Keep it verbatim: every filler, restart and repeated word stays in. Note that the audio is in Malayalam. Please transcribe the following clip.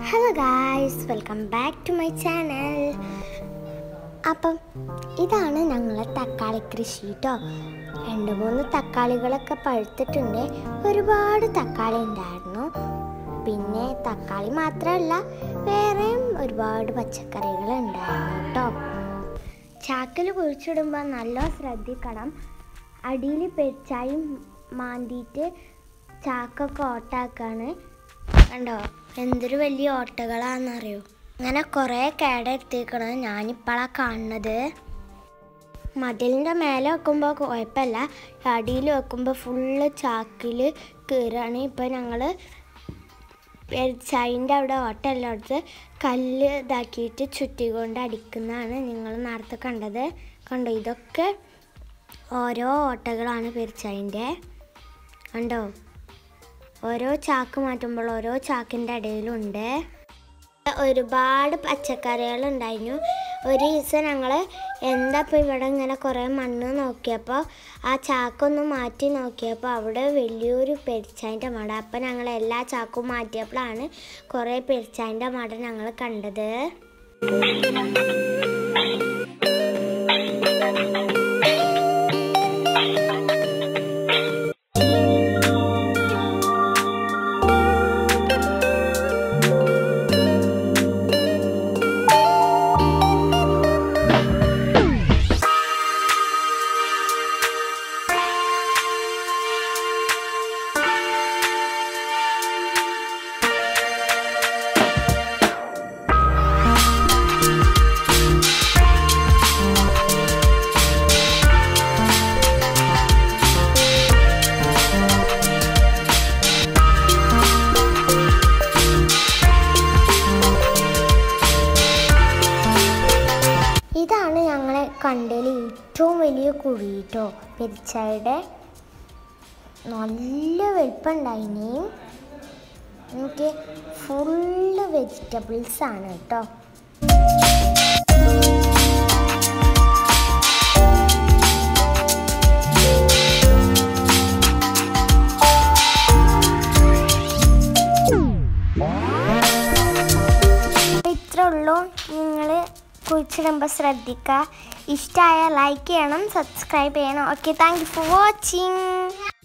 Hello guys, welcome back to my channel. അപ്പം ഇതാണ് ഞങ്ങളെ തക്കാളി കൃഷി കേട്ടോ. രണ്ട് മൂന്ന് തക്കാളികളൊക്കെ പഴുത്തിട്ടുണ്ട്. ഒരുപാട് തക്കാളി ഉണ്ടായിരുന്നു. പിന്നെ തക്കാളി മാത്രമല്ല, വേറെയും ഒരുപാട് പച്ചക്കറികൾ ഉണ്ടായിരുന്നു കേട്ടോ. ചാക്കിൽ കുഴിച്ചിടുമ്പോൾ നല്ല ശ്രദ്ധിക്കണം. അടിയിൽ പെരിച്ചായും മാന്തിയിട്ട് ചാക്കൊക്കെ ഓട്ടാക്കാണ്. കണ്ടോ എന്തൊരു വലിയ ഓട്ടകളാണെന്നറിയോ. അങ്ങനെ കുറേ കേടെടുത്തേക്കണത് ഞാനിപ്പോഴാണ് കാണുന്നത്. മതിലിൻ്റെ മേലെ വെക്കുമ്പോൾ കുഴപ്പമില്ല, അടിയിൽ വെക്കുമ്പോൾ ഫുള്ള് ചാക്കിൽ കയറാണ്. ഇപ്പോൾ ഞങ്ങൾ പെരിച്ചായിൻ്റെ അവിടെ ഓട്ടമെല്ലാം എടുത്ത് കല്ല് ഇതാക്കിയിട്ട് ചുറ്റിക്കൊണ്ട് അടിക്കുന്നതാണ് നിങ്ങൾ നേരത്തെ കണ്ടത്. കണ്ടോ, ഇതൊക്കെ ഓരോ ഓട്ടകളാണ് പെരിച്ചായിൻ്റെ. കണ്ടോ, ഓരോ ചാക്ക് മാറ്റുമ്പോൾ ഓരോ ചാക്കിൻ്റെ ഇടയിലുണ്ട്. ഒരുപാട് പച്ചക്കറികളുണ്ടായിരുന്നു. ഒരു ദിവസം ഞങ്ങൾ എന്താ ഇപ്പോൾ ഇവിടെ ഇങ്ങനെ കുറേ മണ്ണ് നോക്കിയപ്പോൾ ആ ചാക്കൊന്ന് മാറ്റി നോക്കിയപ്പോൾ അവിടെ വലിയൊരു പെരിച്ചായിൻ്റെ മട. അപ്പോൾ ഞങ്ങൾ എല്ലാ ചാക്കും മാറ്റിയപ്പോഴാണ് കുറേ പെരിച്ചായിൻ്റെ മട ഞങ്ങൾ കണ്ടത്. ഇതാണ് ഞങ്ങളെ കണ്ടതിൽ ഏറ്റവും വലിയ കുഴി കേട്ടോ. പെരിച്ചായുടെ നല്ല വലിപ്പമുണ്ടായിനി. എനിക്ക് ഫുള്ള് വെജിറ്റബിൾസ് ആണ് കേട്ടോ. ഇത്രേ ഉള്ളൂ. നിങ്ങൾ കുഴിച്ചിടുമ്പോൾ ശ്രദ്ധിക്കുക. ഇഷ്ടമായ ലൈക്ക് ചെയ്യണം, സബ്സ്ക്രൈബ് ചെയ്യണം. Okay, thank you for watching.